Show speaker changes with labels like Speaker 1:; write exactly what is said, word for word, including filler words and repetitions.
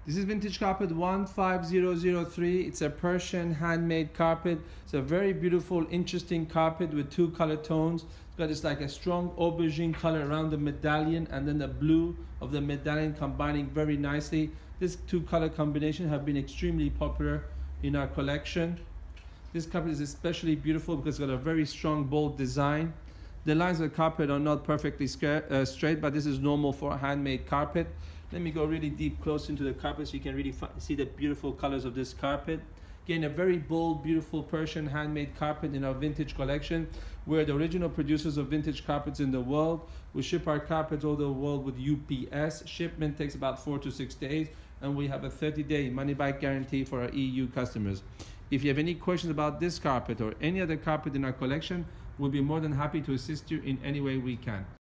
Speaker 1: This is vintage carpet one five zero zero three. It's a Persian handmade carpet. It's a very beautiful, interesting carpet with two color tones. It's got this like a strong aubergine color around the medallion and then the blue of the medallion combining very nicely. This two color combination have been extremely popular in our collection. This carpet is especially beautiful because it's got a very strong, bold design. The lines of the carpet are not perfectly uh, straight, but this is normal for a handmade carpet. Let me go really deep close into the carpet so you can really see the beautiful colors of this carpet. Again, a very bold, beautiful Persian handmade carpet in our vintage collection. We're the original producers of vintage carpets in the world. We ship our carpets all over the world with U P S. Shipment takes about four to six days, and we have a thirty day money-back guarantee for our E U customers. If you have any questions about this carpet or any other carpet in our collection, we'll be more than happy to assist you in any way we can.